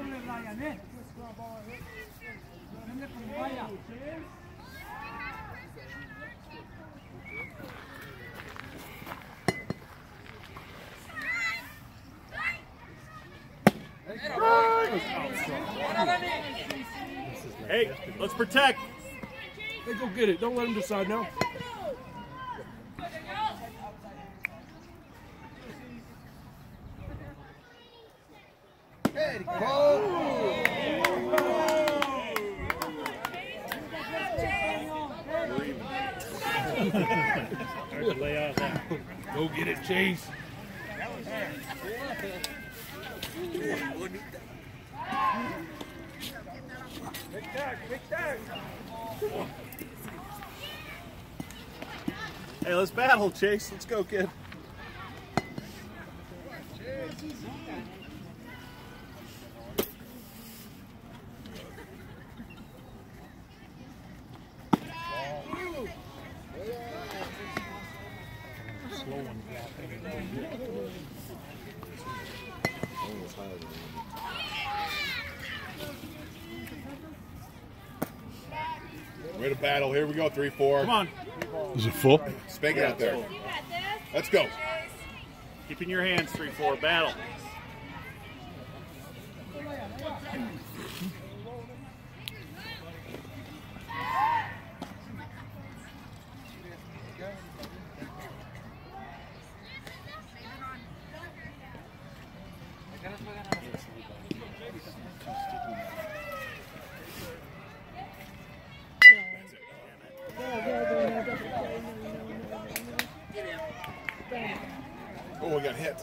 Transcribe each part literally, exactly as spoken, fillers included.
Hey, let's protect. Hey, go get it. Don't let him decide now. Hey, go! Lay off that. Go get it, Chase. Big tag, big tag. Hey, let's battle, Chase. Let's go, kid. Way to battle. Here we go. Three, four. Come on. Is it full? Spank it out there. Let's go. Keep in your hands, three, four. Battle. Oh, we got hit.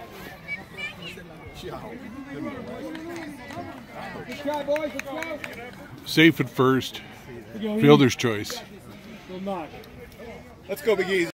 Let's try, boys. Let's go. Safe at first. Fielder's choice. Let's go, Big Easy.